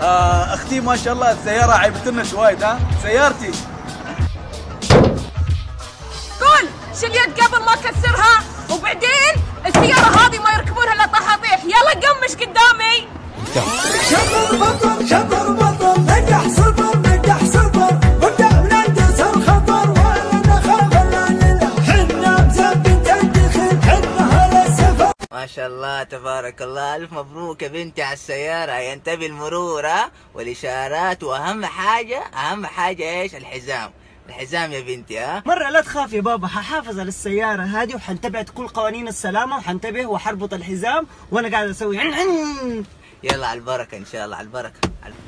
اختي ما شاء الله السيارة عيبت لنا شوية. ها سيارتي. قول شو اليد قبل ما اكسرها، وبعدين السيارة هذه ما يركبونها الا طحاطيح. يلا قمش قدامي. شطر بطر شطر بطر، نجح صبر نجح صبر، وابدأ من اندسر خطر، ولا نخاف الا لله، حنا مثبت الدخل حنا على السفر. ما شاء الله تبارك الله، الف مبروك يا بنتي على السيارة. ينتبه المرور ها والاشارات، واهم حاجة ايش؟ الحزام. الحزام يا بنتي ها. مرة لا تخاف يا بابا، ححافظ على السيارة هذه وحنتبع كل قوانين السلامة وحنتبه وحربط الحزام وانا قاعد اسوي يلا على البركة ان شاء الله، على البركة.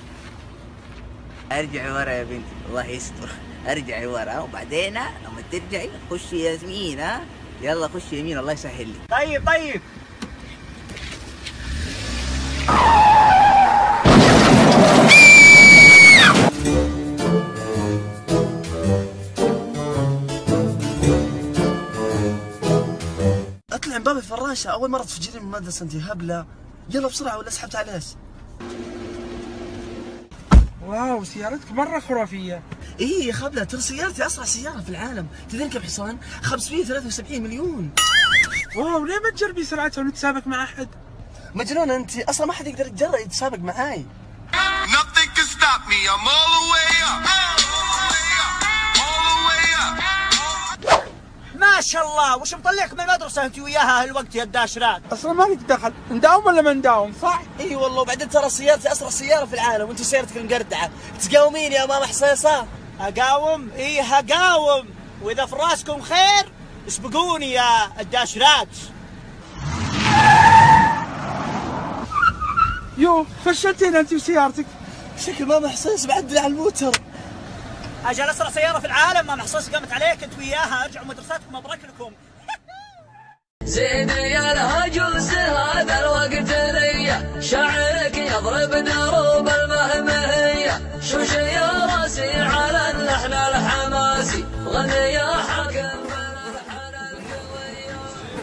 ارجعي ورا يا بنتي، الله يستر. ارجعي ورا وبعدين لما ترجعي خشي يمين ها. يلا خشي يمين الله يسهل لي. طيب اطلع من باب الفراشة، أول مرة تفجرين من المدرسة أنت هبلة. يلا بسرعة ولا سحبت على ايش؟ واو سيارتك مرة خرافية. إيه يا خبلة، ترى سيارتي أسرع سيارة في العالم. تدرين كم حصان؟ 573 مليون. واو ليه ما تجربي سرعتها ونتسابق مع أحد؟ مجنون أنت، أصلا ما حد يقدر يتسابق معاي. Nothing can stop me, I'm all the way up. ما شاء الله. وش مطلعك من المدرسة انت وياها هالوقت يا الداشرات؟ أصلا ما لك دخل، نداوم ولا ما نداوم صح؟ اي والله، وبعدين ترى سيارتي اسرع سيارة في العالم وانت سيارتك المقردعة. تقاومين يا ماما حصيصة؟ اقاوم؟ ايه هقاوم، واذا في راسكم خير اسبقوني يا الداشرات. يو فشلتين أنت وسيارتك. شكل ماما حصيص بعدل على الموتر. اجل اسرع سيارة في العالم، ما محصوص قامت عليك انت وياها. ارجعوا مدرساتكم ابرك لكم. زيدي يا الهجوس هذا الوقت ليا، شعرك يضرب دروب المهمية، شوش يا راسي على اللحن الحماسي، غني يا حاكم بالالحان القوية.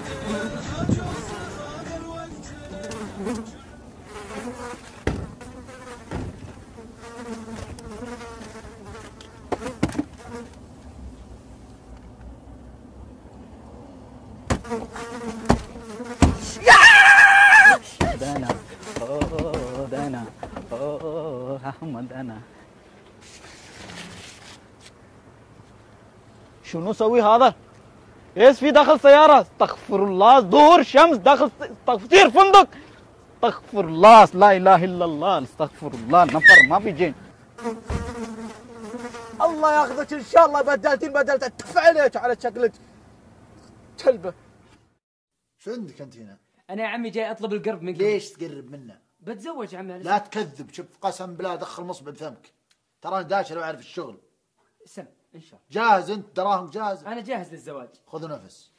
دانا احمد انا. شنو سوي هذا؟ ايش في داخل سيارة؟ استغفر الله، ظهور شمس داخل تفطير فندق. استغفر الله، لا اله الا الله، استغفر الله. نفر ما في جين. الله ياخذك ان شاء الله. بدلت اتف عليك على شكلك كلبه. شو عندك انت هنا؟ انا يا عمي جاي اطلب القرب منك. ليش تقرب منه؟ بتزوج يا عمي. لا تكذب، شوف قسم بالله دخل مصبع بفمك. تراني داشر واعرف الشغل. سم ان شاء الله. جاهز انت؟ دراهم جاهز؟ انا جاهز للزواج. خذ نفس.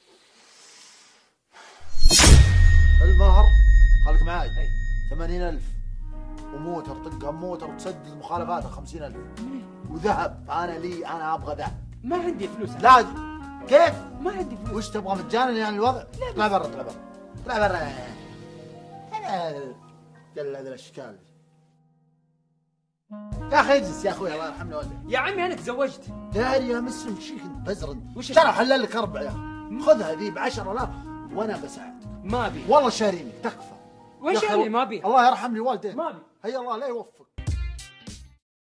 المهر خليك معاي 80,000 وموتر، طقها موتر وتسدد مخالفاتها 50,000 وذهب. انا ابغى ذهب. ما عندي فلوس. لا كيف؟ ما عندي فلوس. وش تبغى مجانا يعني الوضع؟ اطلع برا اطلع برا اطلع برا. انا قل هذا الاشكال. يا اخي اجلس يا اخوي الله يرحم والديك. يا عمي انا تزوجت. داري يا مسلم شيك انت بزرد. وش ترى حلل لك 4 يا اخي. خذها ذي ب10,000 وانا بساعدك. ما ابي والله شاريني تكفى. وش اللي ما ابي؟ الله يرحم لي والديك. ما ابي. هيا الله لا يوفق.